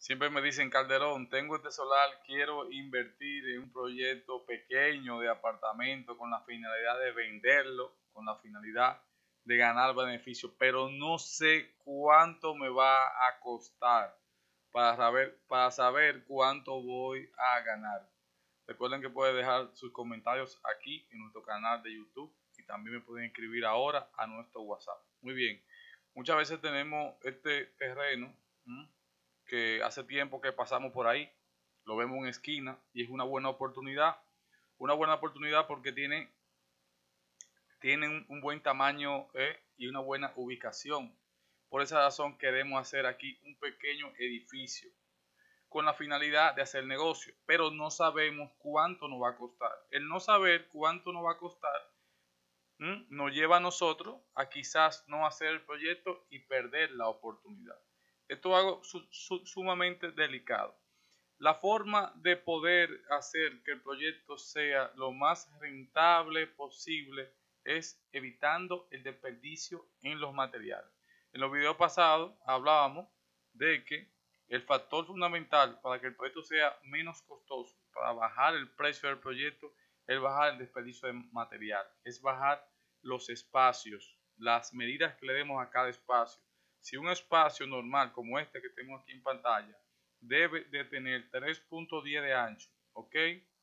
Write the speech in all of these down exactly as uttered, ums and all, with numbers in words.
Siempre me dicen, Calderón, tengo este solar, quiero invertir en un proyecto pequeño de apartamento con la finalidad de venderlo, con la finalidad de ganar beneficios, pero no sé cuánto me va a costar para saber, para saber cuánto voy a ganar. Recuerden que pueden dejar sus comentarios aquí en nuestro canal de YouTube y también me pueden escribir ahora a nuestro WhatsApp. Muy bien, muchas veces tenemos este terreno, ¿m? que hace tiempo que pasamos por ahí, lo vemos en esquina y es una buena oportunidad, una buena oportunidad porque tiene, tiene un, un buen tamaño eh, y una buena ubicación. Por esa razón queremos hacer aquí un pequeño edificio con la finalidad de hacer negocio, pero no sabemos cuánto nos va a costar. El no saber cuánto nos va a costar ¿m? nos lleva a nosotros a quizás no hacer el proyecto y perder la oportunidad. Esto es algo su, su, sumamente delicado. La forma de poder hacer que el proyecto sea lo más rentable posible es evitando el desperdicio en los materiales. En los videos pasados hablábamos de que el factor fundamental para que el proyecto sea menos costoso, para bajar el precio del proyecto, es bajar el desperdicio de material, es bajar los espacios, las medidas que le demos a cada espacio. Si un espacio normal como este que tengo aquí en pantalla debe de tener tres punto diez de ancho, ¿ok?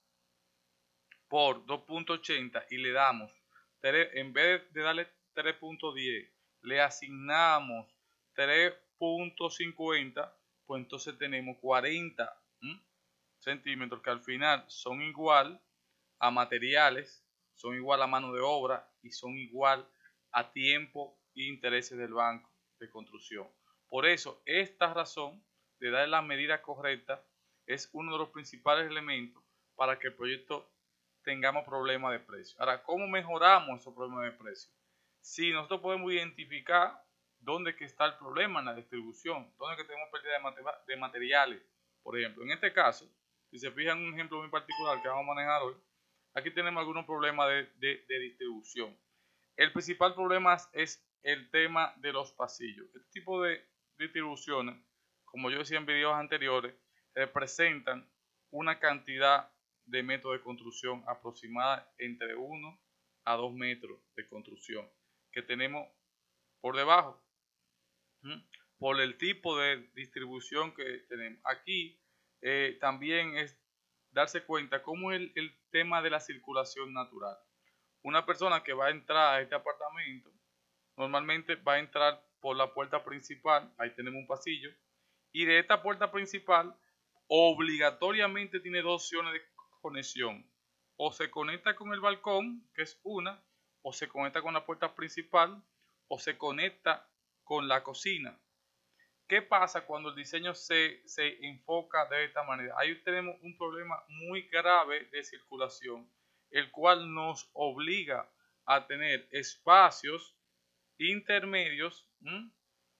Por dos punto ochenta y le damos, en vez de darle tres punto diez, le asignamos tres punto cincuenta, pues entonces tenemos cuarenta ¿m? centímetros que al final son igual a materiales, son igual a mano de obra y son igual a tiempo e intereses del banco de construcción. Por eso, esta razón de dar la medida correcta es uno de los principales elementos para que el proyecto tengamos problemas de precio. Ahora, ¿cómo mejoramos esos problemas de precio? Si nosotros podemos identificar dónde que está el problema en la distribución, dónde que tenemos pérdida de, mater de materiales. Por ejemplo, en este caso, si se fijan en un ejemplo muy particular que vamos a manejar hoy, aquí tenemos algunos problemas de, de, de distribución. El principal problema es el tema de los pasillos. Este tipo de distribuciones, como yo decía en videos anteriores, representan una cantidad de metros de construcción aproximada entre uno a dos metros de construcción que tenemos por debajo, ¿sí? Por el tipo de distribución que tenemos. Aquí eh, también es darse cuenta cómo es el, el tema de la circulación natural. Una persona que va a entrar a este apartamento normalmente va a entrar por la puerta principal, ahí tenemos un pasillo, y de esta puerta principal obligatoriamente tiene dos opciones de conexión. O se conecta con el balcón, que es una, o se conecta con la puerta principal, o se conecta con la cocina. ¿Qué pasa cuando el diseño se, se enfoca de esta manera? Ahí tenemos un problema muy grave de circulación, el cual nos obliga a tener espacios intermedios ¿m?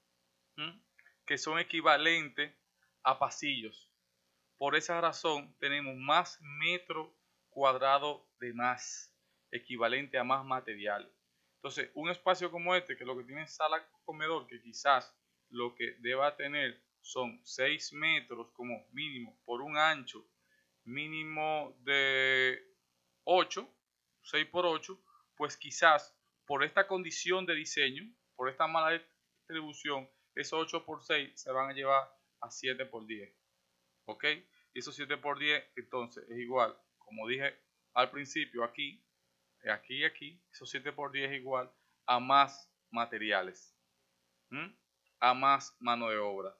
¿m? que son equivalentes a pasillos. Por esa razón tenemos más metro cuadrado de más, equivalente a más material. Entonces, un espacio como este, que lo que tiene sala comedor, que quizás lo que deba tener son seis metros como mínimo por un ancho mínimo de ocho, seis por ocho, pues quizás por esta condición de diseño, por esta mala distribución, esos ocho por seis se van a llevar a siete por diez. ¿Ok? Y esos siete por diez entonces es igual, como dije al principio, aquí, aquí y aquí, esos siete por diez es igual a más materiales, ¿m? A más mano de obra,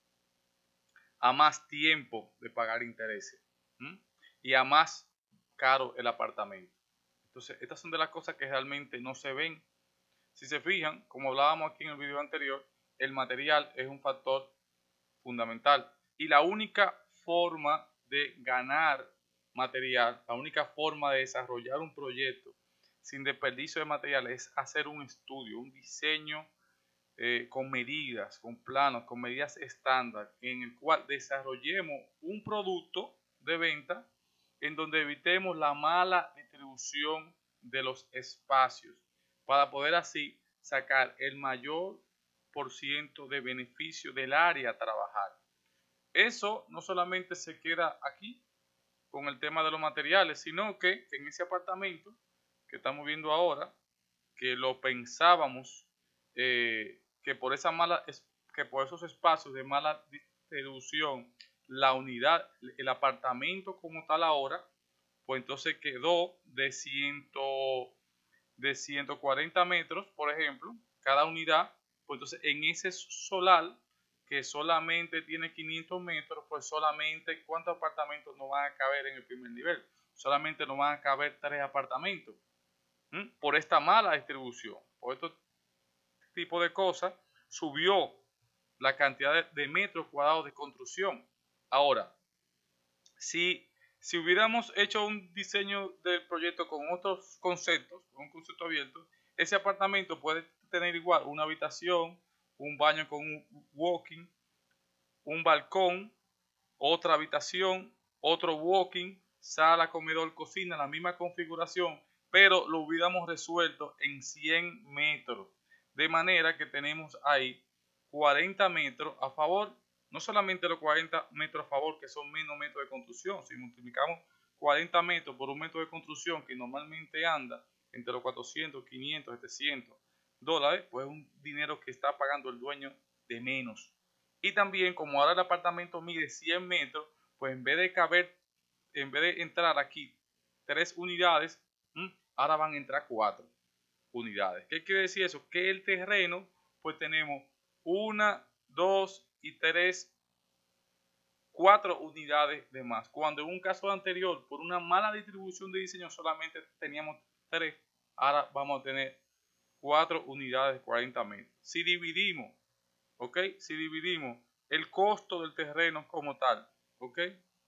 a más tiempo de pagar intereses, ¿m? Y a más caro el apartamento. Entonces, estas son de las cosas que realmente no se ven. Si se fijan, como hablábamos aquí en el video anterior, el material es un factor fundamental. Y la única forma de ganar material, la única forma de desarrollar un proyecto sin desperdicio de material es hacer un estudio, un diseño eh, con medidas, con planos, con medidas estándar, en el cual desarrollemos un producto de venta en donde evitemos la mala distribución de los espacios para poder así sacar el mayor por ciento de beneficio del área a trabajar. Eso no solamente se queda aquí con el tema de los materiales, sino que en ese apartamento que estamos viendo ahora, que lo pensábamos eh, que por esa mala que por esos espacios de mala distribución, la unidad, el apartamento como tal ahora, pues entonces quedó de, cien, de ciento cuarenta metros, por ejemplo, cada unidad. Pues entonces en ese solar que solamente tiene quinientos metros, pues solamente ¿cuántos apartamentos no van a caber en el primer nivel? Solamente nos van a caber tres apartamentos. ¿Mm? Por esta mala distribución, por este tipo de cosas, subió la cantidad de, de metros cuadrados de construcción. Ahora, si, si hubiéramos hecho un diseño del proyecto con otros conceptos, con un concepto abierto, ese apartamento puede tener igual una habitación, un baño con un walking, un balcón, otra habitación, otro walking, sala, comedor, cocina, la misma configuración, pero lo hubiéramos resuelto en cien metros. De manera que tenemos ahí cuarenta metros a favor, no solamente los cuarenta metros a favor, que son menos metros de construcción. Si multiplicamos cuarenta metros por un metro de construcción que normalmente anda entre los cuatrocientos, quinientos, setecientos dólares, pues es un dinero que está pagando el dueño de menos. Y también, como ahora el apartamento mide cien metros, pues en vez de caber, en vez de entrar aquí tres unidades, ahora van a entrar cuatro unidades. ¿Qué quiere decir eso? Que el terreno, pues tenemos una, dos y tres, cuatro unidades de más. Cuando en un caso anterior, por una mala distribución de diseño, solamente teníamos tres, ahora vamos a tener cuatro unidades de cuarenta metros. Si dividimos, ¿ok? Si dividimos el costo del terreno como tal, ¿ok?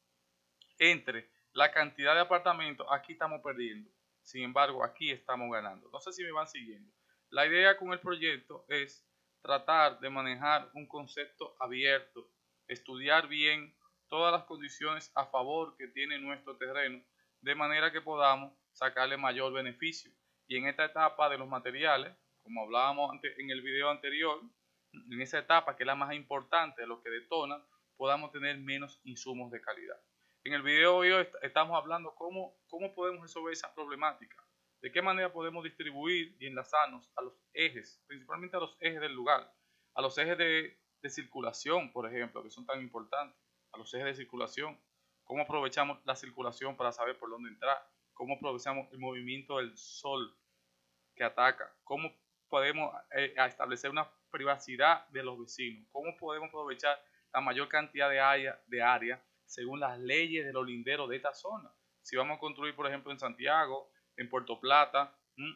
Entre la cantidad de apartamentos, aquí estamos perdiendo. Sin embargo, aquí estamos ganando. No sé si me van siguiendo. La idea con el proyecto es tratar de manejar un concepto abierto, estudiar bien todas las condiciones a favor que tiene nuestro terreno, de manera que podamos sacarle mayor beneficio. Y en esta etapa de los materiales, como hablábamos en el video anterior, en esa etapa que es la más importante, lo que detona, podamos tener menos insumos de calidad. En el video de hoy estamos hablando cómo, cómo podemos resolver esa problemática, de qué manera podemos distribuir y enlazarnos a los ejes, principalmente a los ejes del lugar, a los ejes de, de circulación, por ejemplo, que son tan importantes, a los ejes de circulación, cómo aprovechamos la circulación para saber por dónde entrar, cómo aprovechamos el movimiento del sol que ataca, cómo podemos eh, establecer una privacidad de los vecinos, cómo podemos aprovechar la mayor cantidad de área, de área según las leyes de los linderos de esta zona. Si vamos a construir, por ejemplo, en Santiago, en Puerto Plata,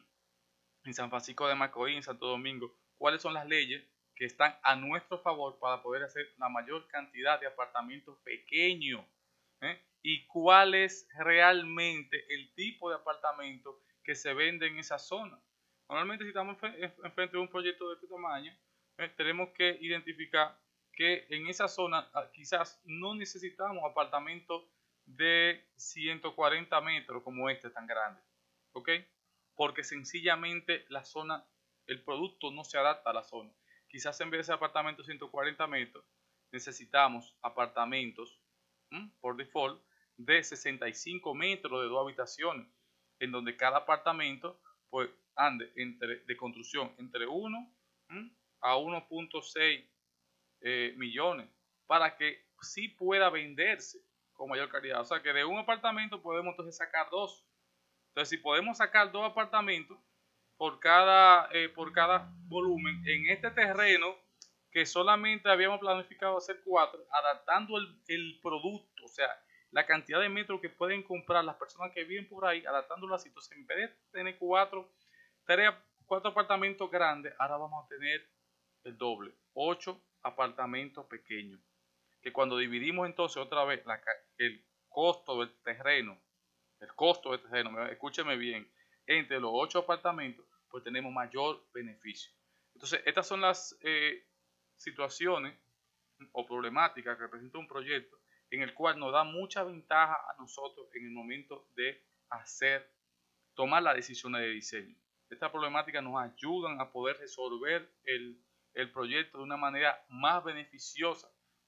en San Francisco de Macorís, en Santo Domingo, ¿cuáles son las leyes que están a nuestro favor para poder hacer la mayor cantidad de apartamentos pequeños? ¿Eh? Y cuál es realmente el tipo de apartamento que se vende en esa zona. Normalmente si estamos enfrente de un proyecto de este tamaño, ¿eh? tenemos que identificar que en esa zona quizás no necesitamos apartamentos de ciento cuarenta metros como este tan grande, ¿ok? Porque sencillamente la zona, el producto no se adapta a la zona. Quizás en vez de ese apartamento de ciento cuarenta metros, necesitamos apartamentos ¿m? por default de sesenta y cinco metros de dos habitaciones, en donde cada apartamento pues ande entre, de construcción entre uno ¿m? a uno punto seis eh, millones, para que sí pueda venderse con mayor calidad. O sea que de un apartamento podemos entonces sacar dos. Entonces si podemos sacar dos apartamentos por cada, eh, por cada volumen en este terreno que solamente habíamos planificado hacer cuatro, adaptando el, el producto, o sea, la cantidad de metros que pueden comprar las personas que viven por ahí, adaptándolo así. Entonces, en vez de tener cuatro, tres, cuatro apartamentos grandes, ahora vamos a tener el doble, ocho apartamentos pequeños. Que cuando dividimos entonces otra vez la, el costo del terreno, el costo del terreno, escúcheme bien, entre los ocho apartamentos, pues tenemos mayor beneficio. Entonces, estas son las eh, situaciones o problemáticas que presenta un proyecto en el cual nos da mucha ventaja a nosotros en el momento de hacer, tomar las decisiones de diseño. Estas problemáticas nos ayudan a poder resolver el, el proyecto de una manera más beneficiosa,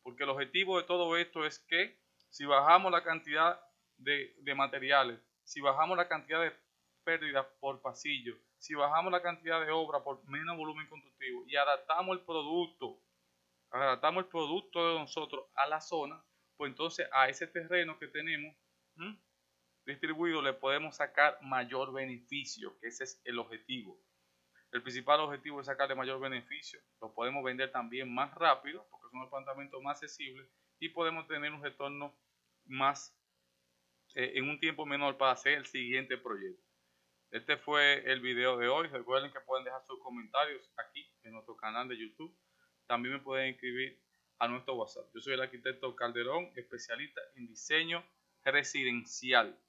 porque el objetivo de todo esto es que si bajamos la cantidad de, de materiales, si bajamos la cantidad de pérdidas por pasillo, si bajamos la cantidad de obra por menos volumen constructivo y adaptamos el producto, adaptamos el producto de nosotros a la zona, pues entonces a ese terreno que tenemos ¿m? distribuido le podemos sacar mayor beneficio, que ese es el objetivo. El principal objetivo es sacarle mayor beneficio, lo podemos vender también más rápido, porque son apartamentos más accesibles y podemos tener un retorno más eh, en un tiempo menor para hacer el siguiente proyecto. Este fue el video de hoy. Recuerden que pueden dejar sus comentarios aquí en nuestro canal de YouTube. También me pueden escribir a nuestro WhatsApp. Yo soy el arquitecto Calderón, especialista en diseño residencial.